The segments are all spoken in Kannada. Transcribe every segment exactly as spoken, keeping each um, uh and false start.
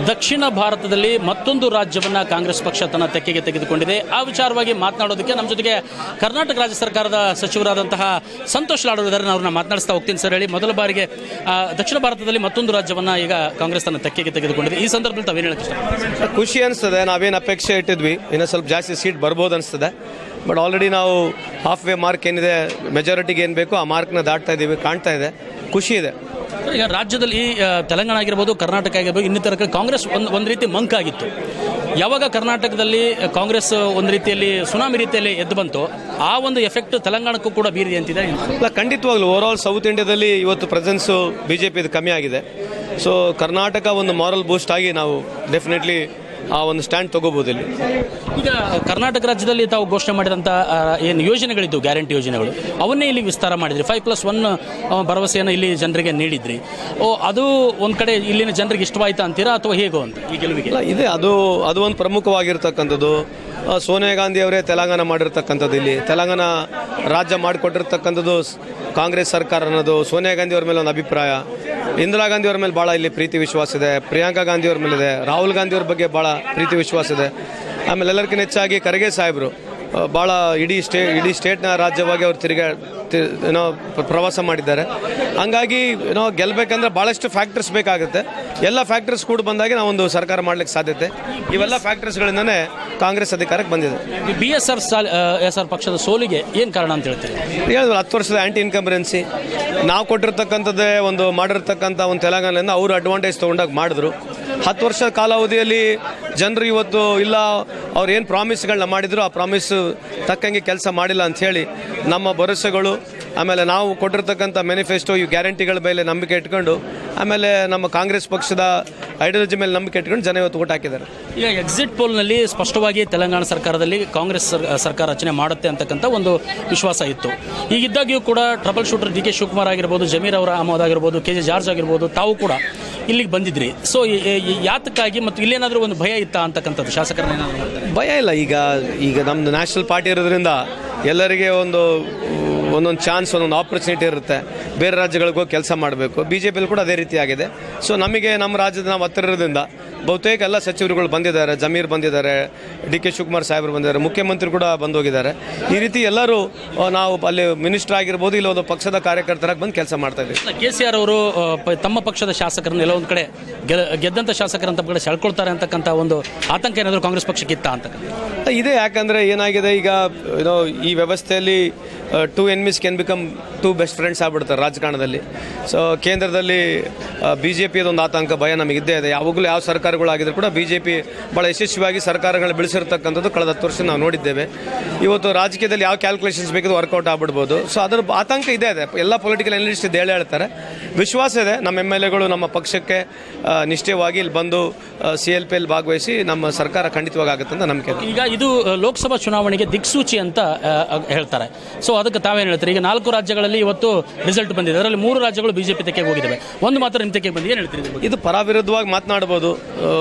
ದಕ್ಷಿಣ ಭಾರತದಲ್ಲಿ ಮತ್ತೊಂದು ರಾಜ್ಯವನ್ನು ಕಾಂಗ್ರೆಸ್ ಪಕ್ಷ ತನ್ನ ತೆಕ್ಕೆಗೆ ತೆಗೆದುಕೊಂಡಿದೆ. ಆ ವಿಚಾರವಾಗಿ ಮಾತನಾಡೋದಕ್ಕೆ ನಮ್ಮ ಜೊತೆಗೆ ಕರ್ನಾಟಕ ರಾಜ್ಯ ಸರ್ಕಾರದ ಸಚಿವರಾದಂತಹ ಸಂತೋಷ್ ಲಾಡೋರ್ ಇದ್ದಾರೆ. ಅವ್ರನ್ನ ಮಾತನಾಡಿಸ್ತಾ ಹೋಗ್ತೀನಿ. ಸರ್ ಹೇಳಿ, ಮೊದಲ ಬಾರಿಗೆ ದಕ್ಷಿಣ ಭಾರತದಲ್ಲಿ ಮತ್ತೊಂದು ರಾಜ್ಯವನ್ನು ಈಗ ಕಾಂಗ್ರೆಸ್ ತನ್ನ ತೆಕ್ಕೆಗೆ ತೆಗೆದುಕೊಂಡಿದೆ. ಈ ಸಂದರ್ಭದಲ್ಲಿ ತಾವೇನು ಹೇಳಕ್ಕೆ ಇಷ್ಟ? ಖುಷಿ ಅನಿಸ್ತದೆ. ನಾವೇನು ಅಪೇಕ್ಷೆ ಇಟ್ಟಿದ್ವಿ, ಇನ್ನೂ ಸ್ವಲ್ಪ ಜಾಸ್ತಿ ಸೀಟ್ ಬರ್ಬೋದು ಅನಿಸ್ತದೆ. ಬಟ್ ಆಲ್ರೆಡಿ ನಾವು ಹಾಫ್ ವೇ ಮಾರ್ಕ್ ಏನಿದೆ, ಮೆಜಾರಿಟಿಗೆ ಏನು ಬೇಕೋ ಆ ಮಾರ್ಕ್ನ ದಾಟ್ತಾ ಇದ್ದೀವಿ, ಕಾಣ್ತಾ ಇದೆ, ಖುಷಿ ಇದೆ. ಈಗ ರಾಜ್ಯದಲ್ಲಿ ತೆಲಂಗಾಣ ಆಗಿರ್ಬೋದು, ಕರ್ನಾಟಕ ಆಗಿರ್ಬೋದು, ಇನ್ನಿತರ ಕಾಂಗ್ರೆಸ್ ಒಂದು ಒಂದು ರೀತಿ ಮಂಕಾಗಿತ್ತು. ಯಾವಾಗ ಕರ್ನಾಟಕದಲ್ಲಿ ಕಾಂಗ್ರೆಸ್ ಒಂದು ರೀತಿಯಲ್ಲಿ ಸುನಾಮಿ ರೀತಿಯಲ್ಲಿ ಎದ್ದು ಬಂತು, ಆ ಒಂದು ಎಫೆಕ್ಟ್ ತೆಲಂಗಾಣಕ್ಕೂ ಕೂಡ ಬೀರಿದೆ ಅಂತಿದೆ. ಇಲ್ಲ, ಖಂಡಿತವಾಗ್ಲೂ ಓವರ್ ಆಲ್ ಸೌತ್ ಇಂಡಿಯಾದಲ್ಲಿ ಇವತ್ತು ಪ್ರೆಸೆನ್ಸು ಬಿ ಜೆ ಪಿದು ಕಮ್ಮಿ ಆಗಿದೆ. ಸೊ ಕರ್ನಾಟಕ ಒಂದು ಮಾರಲ್ ಬೂಸ್ಟ್ ಆಗಿ ನಾವು ಡೆಫಿನೆಟ್ಲಿ ಆ ಒಂದು ಸ್ಟ್ಯಾಂಡ್ ತಗೋಬಹುದು. ಇಲ್ಲಿ ಈಗ ಕರ್ನಾಟಕ ರಾಜ್ಯದಲ್ಲಿ ತಾವು ಘೋಷಣೆ ಮಾಡಿದಂಥ ಏನು ಯೋಜನೆಗಳಿದ್ದು, ಗ್ಯಾರಂಟಿ ಯೋಜನೆಗಳು, ಅವನ್ನೇ ಇಲ್ಲಿ ವಿಸ್ತಾರ ಮಾಡಿದ್ರಿ. ಫೈವ್ ಪ್ಲಸ್ ಒನ್ ಭರವಸೆಯನ್ನು ಇಲ್ಲಿ ಜನರಿಗೆ ನೀಡಿದ್ರಿ. ಓ, ಅದು ಒಂದು ಕಡೆ ಇಲ್ಲಿನ ಜನರಿಗೆ ಇಷ್ಟವಾಯ್ತಾ ಅಂತೀರಾ ಅಥವಾ ಹೇಗೋ ಅಂತ ಈ ಗೆಲುವಿಗೆ? ಇದೆ, ಅದು ಅದು ಒಂದು ಪ್ರಮುಖವಾಗಿರ್ತಕ್ಕಂಥದ್ದು. ಸೋನಿಯಾ ಗಾಂಧಿ ಅವರೇ ತೆಲಂಗಾಣ ಮಾಡಿರ್ತಕ್ಕಂಥದ್ದು, ಇಲ್ಲಿ ತೆಲಂಗಾಣ ರಾಜ್ಯ ಮಾಡಿಕೊಟ್ಟಿರ್ತಕ್ಕಂಥದ್ದು ಕಾಂಗ್ರೆಸ್ ಸರ್ಕಾರ ಅನ್ನೋದು ಸೋನಿಯಾ ಗಾಂಧಿ ಅವ್ರ ಮೇಲೆ ಒಂದು ಅಭಿಪ್ರಾಯ. ಇಂದಿರಾ ಗಾಂಧಿ ಅವ್ರ ಮೇಲೆ ಭಾಳ ಇಲ್ಲಿ ಪ್ರೀತಿ ವಿಶ್ವಾಸ ಇದೆ. ಪ್ರಿಯಾಂಕಾ ಗಾಂಧಿ ಅವ್ರ ಮೇಲೆ ಇದೆ. ರಾಹುಲ್ ಗಾಂಧಿ ಅವ್ರ ಬಗ್ಗೆ ಭಾಳ ಪ್ರೀತಿ ವಿಶ್ವಾಸ ಇದೆ. ಆಮೇಲೆ ಎಲ್ಲರಿಗಿಂತ ಹೆಚ್ಚಾಗಿ ಖರ್ಗೆ ಸಾಹೇಬರು ಭಾಳ ಇಡೀ ಸ್ಟೇ ಇಡೀ ಸ್ಟೇಟ್ನ ರಾಜ್ಯವಾಗಿ ಅವ್ರು ತಿರುಗಾ ಏನೋ ಪ್ರವಾಸ ಮಾಡಿದ್ದಾರೆ. ಹಂಗಾಗಿ ಏನೋ ಗೆಲ್ಲಬೇಕಂದ್ರೆ ಭಾಳಷ್ಟು ಫ್ಯಾಕ್ಟರ್ಸ್ ಬೇಕಾಗುತ್ತೆ. ಎಲ್ಲ ಫ್ಯಾಕ್ಟರ್ಸ್ ಕೂಡ ಬಂದಾಗೆ ನಾವೊಂದು ಸರ್ಕಾರ ಮಾಡ್ಲಿಕ್ಕೆ ಸಾಧ್ಯತೆ. ಇವೆಲ್ಲ ಫ್ಯಾಕ್ಟರ್ಸ್ಗಳಿಂದನೇ ಕಾಂಗ್ರೆಸ್ ಅಧಿಕಾರಕ್ಕೆ ಬಂದಿದೆ. B S R S R ಪಕ್ಷದ ಸೋಲಿಗೆ ಏನು ಕಾರಣ ಅಂತ ಹೇಳ್ತೀವಿ? ಹೇಳಿದ್ರು ಹತ್ತು ವರ್ಷದ ಆ್ಯಂಟಿ ಇನ್ಕಂಬರೆನ್ಸಿ ನಾವು ಕೊಟ್ಟಿರ್ತಕ್ಕಂಥದ್ದೇ ಒಂದು ಮಾಡಿರ್ತಕ್ಕಂಥ ಒಂದು ತೆಲಂಗಾಣದಿಂದ ಅವರು ಅಡ್ವಾಂಟೇಜ್ ತೊಗೊಂಡಾಗ ಮಾಡಿದ್ರು. ಹತ್ತು ವರ್ಷ ಕಾಲಾವಧಿಯಲ್ಲಿ ಜನರು ಇವತ್ತು ಇಲ್ಲ, ಅವ್ರು ಏನು ಪ್ರಾಮಿಸ್ಗಳನ್ನ ಮಾಡಿದ್ರು ಆ ಪ್ರಾಮಿಸ್ ತಕ್ಕಂಗೆ ಕೆಲಸ ಮಾಡಿಲ್ಲ ಅಂಥೇಳಿ ನಮ್ಮ ಭರವಸೆಗಳು, ಆಮೇಲೆ ನಾವು ಕೊಟ್ಟಿರ್ತಕ್ಕಂಥ ಮ್ಯಾನಿಫೆಸ್ಟೋ, ಈ ಗ್ಯಾರಂಟಿಗಳ ಮೇಲೆ ನಂಬಿಕೆ ಇಟ್ಕೊಂಡು, ಆಮೇಲೆ ನಮ್ಮ ಕಾಂಗ್ರೆಸ್ ಪಕ್ಷದ ಐಡಿಯಾಲಜಿ ಮೇಲೆ ನಂಬಿಕೆ ಇಟ್ಕೊಂಡು ಜನ ಇವತ್ತು ಓಟ್ ಹಾಕಿದ್ದಾರೆ. ಈಗ ಎಕ್ಸಿಟ್ ಪೋಲ್ನಲ್ಲಿ ಸ್ಪಷ್ಟವಾಗಿ ತೆಲಂಗಾಣ ಸರ್ಕಾರದಲ್ಲಿ ಕಾಂಗ್ರೆಸ್ ಸರ್ಕಾರ ರಚನೆ ಮಾಡುತ್ತೆ ಅಂತಕ್ಕಂಥ ಒಂದು ವಿಶ್ವಾಸ ಇತ್ತು. ಈಗಿದ್ದಾಗ್ಯೂ ಕೂಡ trouble shooter D K Shivakumar ಆಗಿರ್ಬೋದು, ಜಮೀರ್ ಅವರ ಅಹಮದ್ ಆಗಿರ್ಬೋದು, ಕೆ ಜೆ ಜಾರ್ಜ್ ಆಗಿರ್ಬೋದು, ತಾವು ಕೂಡ ಇಲ್ಲಿಗೆ ಬಂದಿದ್ರಿ. ಸೊ ಯಾತಕ್ಕಾಗಿ ಮತ್ತು ಇಲ್ಲೇನಾದರೂ ಒಂದು ಭಯ ಇತ್ತಾ ಅಂತಕ್ಕಂಥದ್ದು ಶಾಸಕರನ್ನ ಏನಾದರೂ? ಭಯ ಇಲ್ಲ. ಈಗ ಈಗ ನಮ್ಮದು ನ್ಯಾಷನಲ್ ಪಾರ್ಟಿ ಇರೋದ್ರಿಂದ ಎಲ್ಲರಿಗೆ ಒಂದು ಒಂದೊಂದು ಚಾನ್ಸ್, ಒಂದೊಂದು ಆಪರ್ಚುನಿಟಿ ಇರುತ್ತೆ. ಬೇರೆ ರಾಜ್ಯಗಳಿಗೂ ಕೆಲಸ ಮಾಡಬೇಕು. ಬಿ ಜೆ ಪಿಯಲ್ಲಿ ಕೂಡ ಅದೇ ರೀತಿ ಆಗಿದೆ. ಸೊ ನಮಗೆ ನಮ್ಮ ರಾಜ್ಯದ ನಾವು ಹತ್ತಿರ ಇರೋದ್ರಿಂದ ಬಹುತೇಕ ಎಲ್ಲ ಸಚಿವರುಗಳು ಬಂದಿದ್ದಾರೆ. ಜಮೀರ್ ಬಂದಿದ್ದಾರೆ, ಡಿ ಕೆ ಶಿವಕುಮಾರ್ ಸಾಹೇಬರು ಬಂದಿದ್ದಾರೆ, ಮುಖ್ಯಮಂತ್ರಿ ಕೂಡ ಬಂದೋಗಿದ್ದಾರೆ. ಈ ರೀತಿ ಎಲ್ಲರೂ ನಾವು ಅಲ್ಲಿ ಮಿನಿಸ್ಟರ್ ಆಗಿರ್ಬೋದು, ಇಲ್ಲ ಒಂದು ಪಕ್ಷದ ಕಾರ್ಯಕರ್ತರಾಗಿ ಬಂದು ಕೆಲಸ ಮಾಡ್ತಾ ಇದ್ದೀವಿ. ಕೆ ಸಿ ಆರ್ ಅವರು ತಮ್ಮ ಪಕ್ಷದ ಶಾಸಕರನ್ನ ಎಲ್ಲ ಒಂದು ಕಡೆ ಗೆದ್ದಂಥ ಶಾಸಕರಂತ ಕಡೆ ಸೆಳ್ಕೊಳ್ತಾರೆ ಅಂತಕ್ಕಂಥ ಒಂದು ಆತಂಕ ಏನಾದರೂ ಕಾಂಗ್ರೆಸ್ ಪಕ್ಷಕ್ಕೆ ಇತ್ತ ಅಂತಕ್ಕಂಥ ಇದೆ. ಯಾಕಂದರೆ ಏನಾಗಿದೆ, ಈಗ ಏನೋ ಈ ವ್ಯವಸ್ಥೆಯಲ್ಲಿ two enemies can become two best friends ಆಗ್ಬಿಡ್ತಾರೆ ರಾಜಕಾರಣದಲ್ಲಿ. ಸೊ ಕೇಂದ್ರದಲ್ಲಿ ಬಿ ಜೆ ಪಿಯದೊಂದು ಆತಂಕ, ಭಯ ನಮಗಿದ್ದೇ ಇದೆ. ಯಾವಾಗಲೂ ಯಾವ ಸರ್ಕಾರಗಳಾಗಿದ್ರು ಕೂಡ ಬಿ ಜೆ ಪಿ ಭಾಳ ಯಶಸ್ವಿಯಾಗಿ ಸರ್ಕಾರಗಳು ಬೆಳೆಸಿರ್ತಕ್ಕಂಥದ್ದು ಕಳೆದ ಹತ್ತು ವರ್ಷ ನಾವು ನೋಡಿದ್ದೇವೆ. ಇವತ್ತು ರಾಜಕೀಯದಲ್ಲಿ ಯಾವ ಕ್ಯಾಲ್ಕುಲೇಷನ್ಸ್ ಬೇಕಿದ್ರು ವರ್ಕೌಟ್ ಆಗ್ಬಿಡ್ಬೋದು. ಸೊ ಅದರ ಆತಂಕ ಇದೆ ಇದೆ ಎಲ್ಲ ಪೊಲಿಟಿಕಲ್ ಅನಲಿಸ್ಟ್ ಇದು ಹೇಳಿ ಹೇಳ್ತಾರೆ. ವಿಶ್ವಾಸ ಇದೆ ನಮ್ಮ ಎಮ್ ಎಲ್ ಎಗಳು ನಮ್ಮ ಪಕ್ಷಕ್ಕೆ ನಿಷ್ಠೆವಾಗಿ ಇಲ್ಲಿ ಬಂದು ಸಿ ಎಲ್ ಪಿ ಎಲ್ ಭಾಗವಹಿಸಿ ನಮ್ಮ ಸರ್ಕಾರ ಖಂಡಿತವಾಗಿ ಆಗುತ್ತೆ ಅಂತ ನಂಬಿಕೆ. ಈಗ ಇದು ಲೋಕಸಭಾ ಚುನಾವಣೆಗೆ ದಿಕ್ಸೂಚಿ ಅಂತ ಹೇಳ್ತಾರೆ. ಸೊ ಅದಕ್ಕೆ ತಾವೇನು ಹೇಳ್ತಾರೆ? ಈಗ ನಾಲ್ಕು ರಾಜ್ಯಗಳಲ್ಲಿ ಇವತ್ತು ರಿಸಲ್ಟ್ ಬಂದಿದೆ. ಅದರಲ್ಲಿ ಮೂರು ರಾಜ್ಯಗಳು ಬಿಜೆಪಿ ತೆಕ್ಕೆಗೆ ಹೋಗಿದ್ದಾವೆ, ಒಂದು ಮಾತ್ರ ನಿಮ್ಮ ತೆಕ್ಕೆಗೆ ಬಂದು. ಏನು ಹೇಳ್ತೀರಿ? ಇದು ಪರ ವಿರುದ್ಧವಾಗಿ ಮಾತನಾಡ್ಬೋದು.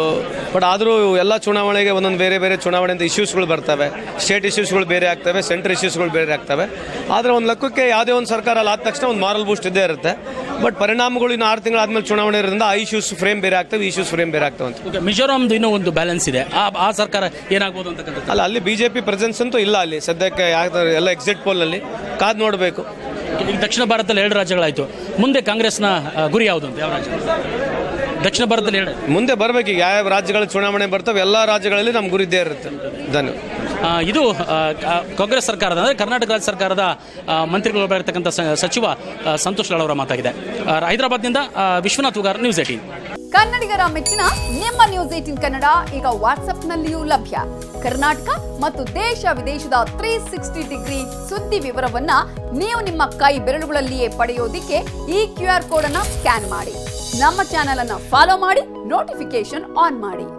ಬಟ್ ಆದರೂ ಎಲ್ಲ ಚುನಾವಣೆಗೆ ಒಂದೊಂದು ಬೇರೆ ಬೇರೆ ಚುನಾವಣೆಯಿಂದ ಇಶ್ಯೂಸ್ಗಳು ಬರ್ತವೆ. ಸ್ಟೇಟ್ ಇಶ್ಯೂಸ್ಗಳು ಬೇರೆ ಆಗ್ತವೆ, ಸೆಂಟ್ರಲ್ ಇಶ್ಯೂಸ್ಗಳು ಬೇರೆ ಆಗ್ತವೆ. ಆದರೆ ಒಂದು ಲೆಕ್ಕಕ್ಕೆ ಯಾವುದೇ ಒಂದು ಸರ್ಕಾರ ಅಲ್ಲಿ ಆದ ತಕ್ಷಣ ಒಂದು ಮಾರಲ್ ಬೂಸ್ಟ್ ಇದ್ದೇ ಇರುತ್ತೆ. ಬಟ್ ಪರಿಣಾಮಗಳು ಇನ್ನು ಆರು ತಿಂಗಳಾದ್ಮೇಲೆ ಚುನಾವಣೆ ಇರೋದ್ರಿಂದ ಆ ಇಶ್ಯೂಸ್ ಫ್ರೇಮ್ ಬೇರೆ ಆಗ್ತವೆ, ಇಶ್ಯೂಸ್ ಫ್ರೇಮ್ ಬೇರೆ ಆಗ್ತವೆ ಅಂತ. ಮಿಜೋರಾಮ್ದು ಇನ್ನೂ ಒಂದು ಬ್ಯಾಲೆನ್ಸ್ ಇದೆ. ಆ ಸರ್ಕಾರ ಏನಾಗ್ಬೋದು ಅಂತಕ್ಕಂಥ ಅಲ್ಲ, ಅಲ್ಲಿ ಬಿಜೆಪಿ ಪ್ರೆಸೆನ್ಸ್ ಅಂತೂ ಇಲ್ಲ ಅಲ್ಲಿ ಸದ್ಯಕ್ಕೆ. ಯಾಕೆ ಎಲ್ಲ ಎಕ್ಸಿಟ್ ಪೋಲ್ನಲ್ಲಿ ಕಾದು ನೋಡಬೇಕು. ಈಗ ದಕ್ಷಿಣ ಭಾರತದಲ್ಲಿ ಎರಡು ರಾಜ್ಯಗಳಾಯಿತು. ಮುಂದೆ ಕಾಂಗ್ರೆಸ್ನ ಗುರಿ ಯಾವುದು ಅಂತ? ಯಾವ ರಾಜ್ಯ ದಕ್ಷಿಣ ಭಾರತದಲ್ಲಿ ಎರಡು ಮುಂದೆ ಬರಬೇಕು? ಈಗ ಯಾವ ರಾಜ್ಯಗಳ ಚುನಾವಣೆ ಬರ್ತವೆ ಎಲ್ಲ ರಾಜ್ಯಗಳಲ್ಲಿ ನಮ್ಮ ಗುರಿ ಇದ್ದೇ ಇರುತ್ತೆ. ಧನ್ಯವಾದ. ಇದು ಕಾಂಗ್ರೆಸ್ ಸರ್ಕಾರದ ಅಂದರೆ ಕರ್ನಾಟಕ ರಾಜ್ಯ ಸರ್ಕಾರದ ಮಂತ್ರಿಗಳು ಬರತಕ್ಕಂಥ ಸಚಿವ ಸಂತೋಷ್ ಲಾಡ್ ಅವರ ಮಾತಾಗಿದೆ. ಹೈದರಾಬಾದ್ನಿಂದ ವಿಶ್ವನಾಥ್ ಉಗಾರ್, ನ್ಯೂಸ್ ಏಟೀನ್. ಕನ್ನಡಿಗರ ಮೆಚ್ಚಿನ ನಿಮ್ಮ ನ್ಯೂಸ್ ಏಟೀನ್ ಕನ್ನಡ ಈಗ ವಾಟ್ಸ್ಆಪ್ನಲ್ಲಿಯೂ ಲಭ್ಯ. ಕರ್ನಾಟಕ ಮತ್ತು ದೇಶ ವಿದೇಶದ ತ್ರೀ ಸಿಕ್ಸ್ಟಿ ಡಿಗ್ರಿ ಸುದ್ದಿ ವಿವರವನ್ನ ನೀವು ನಿಮ್ಮ ಕೈ ಬೆರಳುಗಳಲ್ಲಿಯೇ ಪಡೆಯೋದಿಕ್ಕೆ ಈ ಕ್ಯೂ ಆರ್ ಕೋಡ್ ಅನ್ನ ಸ್ಕ್ಯಾನ್ ಮಾಡಿ. ನಮ್ಮ ಚಾನೆಲ್ ಅನ್ನ ಫಾಲೋ ಮಾಡಿ, ನೋಟಿಫಿಕೇಶನ್ ಆನ್ ಮಾಡಿ.